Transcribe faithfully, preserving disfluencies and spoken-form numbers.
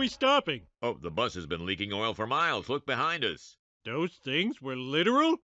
we stopping? Oh, the bus has been leaking oil for miles. Look behind us. Those things were literal?